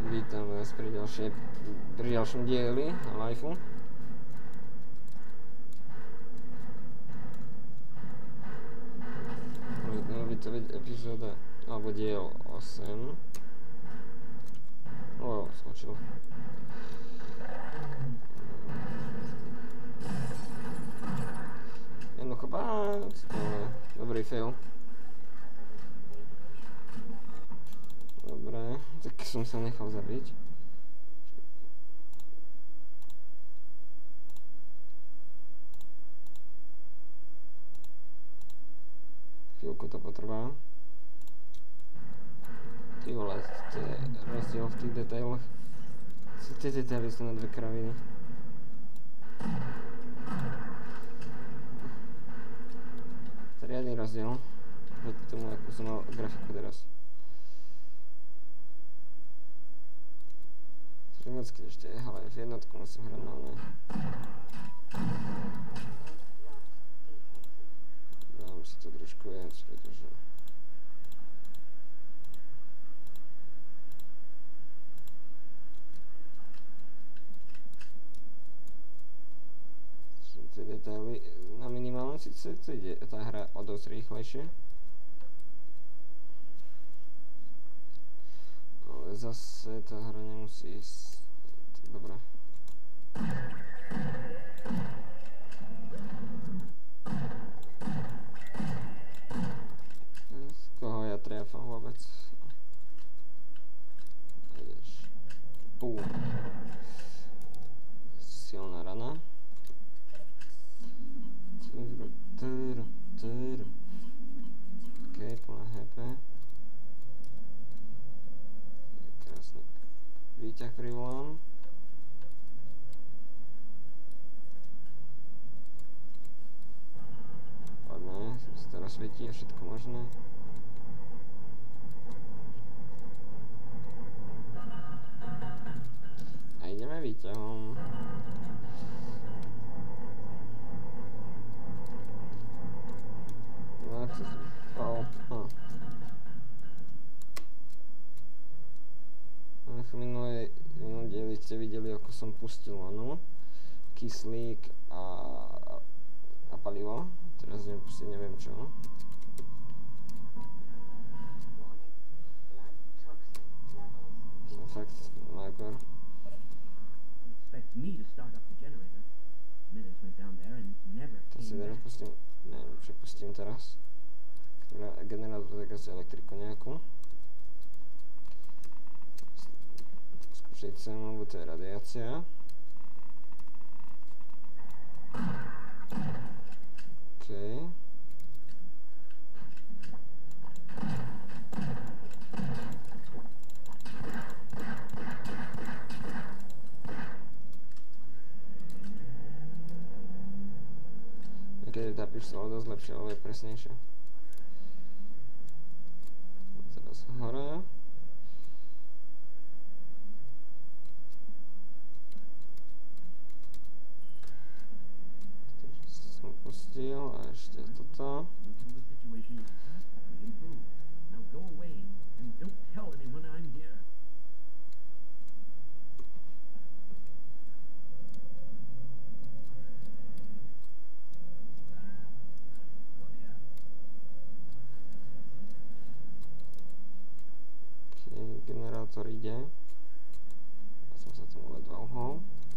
Vítam vás pri ďalšom dieli Lifeu. Malo by to byť epizóda, alebo diel 8. Skočil. Jednoducho bác, ale dobrý fail. Dobre, tak som sa nechal zabiť. Chvíľku to potrvá. Ty vole, to je rozdiel v tých detailoch. Tie detaily sú na dve kraviny. To je riadny rozdiel proti tomu, ako som mal grafiku teraz. Moc, keď ešte ale v jednotku musím hrať na oné. Dám si to trošku viac, pretože sú tie detaily na minimálne, síce to ide tá hra o dosť rýchlejšie. Ale zase tá hra nemusí ísť tak dobré. Z koho ja trefám vôbec? Ideš. Bum. Silná rana. OK, plná HP. Krásny výťah privolám. Poďme, sa teraz svietí a všetko možné. A ideme výťahom. No, to minulý dieli ste videli, ako som pustil lanu, kyslík a palivo. Teraz neviem čo. Som fakt magor. To si teraz pustím, neviem, čo pustím teraz. Generátor tak asi elektriku nejakú. Skúšať sem, lebo to je radiácia. OK. Niekedy tá pištola dosť lepšia, ale je presnejšia. Teraz hore. Som pustil a ešte toto. Generátor ide. Ja som sa tomu ledva uhol.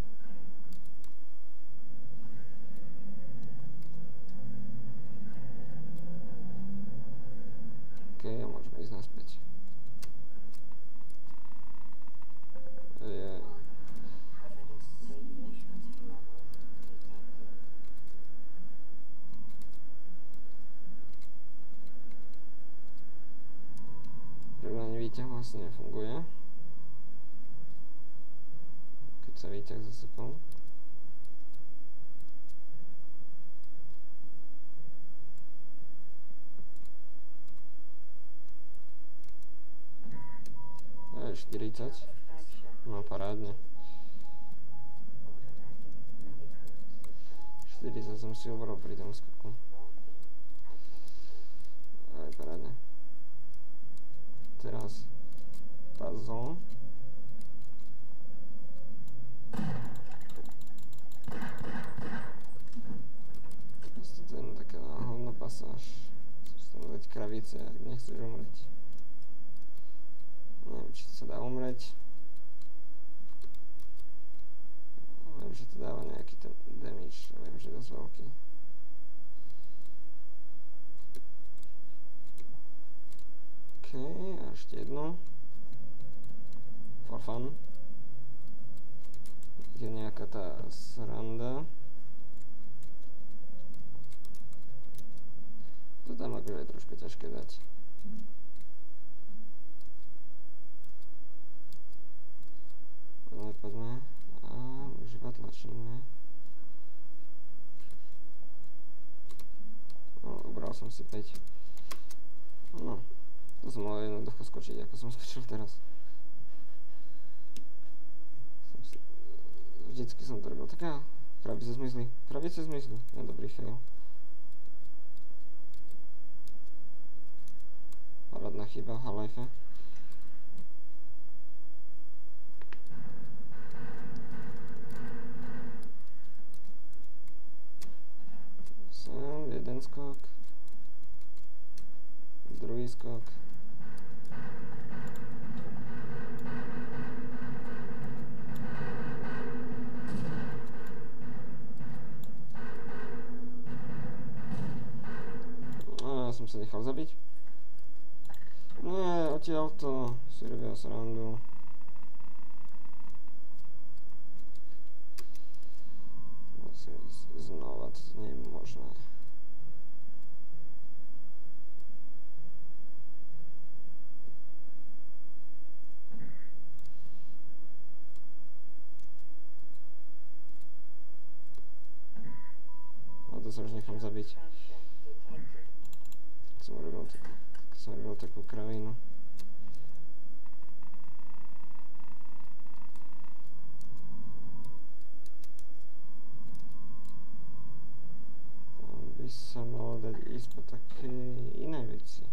OK, a môžeme ísť naspäť. Výťah vlastne nefunguje. Keď sa výťah zasypal. Je 40. No parádne. 40 som si hovoril pri tom skoku. Parádne. Teraz puzzle. masáž. Chceš tam dať kravice, ak nechceš umrieť. Neviem, či sa dá umrieť. Viem, že to dáva nejaký ten damage, viem, že je dosť veľký. OK, a ešte jednu. For fun. Je nejaká tá sranda. To tam akože je trošku ťažké dať. Poďme. A už iba tlačíme. No, ubral som si 5. No, to som mohol jednoducho skočiť, ako som skočil teraz. Vždycky som to robil taká. Krabice zmizli. Krabice zmizli. No dobrý fail. Parádna chyba v Half-Life. Sem, jeden skok. Druhý skok. Som sa nechal zabiť. Nie, odtiaľto si robia srandu. Musím ísť znova, to nie je možné. No to sa už nechám zabiť. Som robil takú kravinu. Tam by sa malo dať ísť po takej inej veci.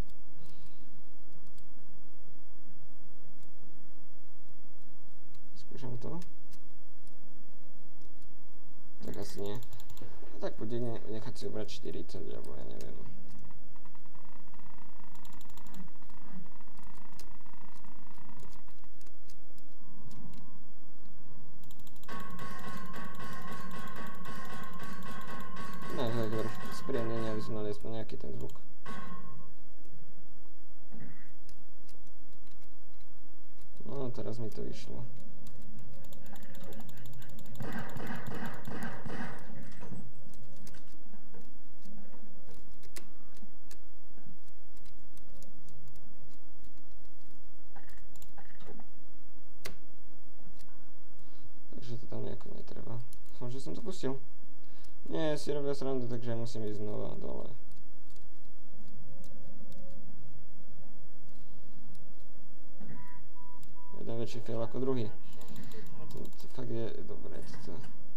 Skúšam to. Tak asi nie. A tak bude nechať si obrať 40, alebo ja neviem. Spríjemnenie, aby sme mali aspoň nejaký ten zvuk. No, teraz mi to vyšlo. Takže to tam nejako netreba. Dúfam, že som to pustil. Nie, si robia srandu, takže musím ísť znova dole. Jeden väčší fail ako druhý. To fakt je dobré, toto.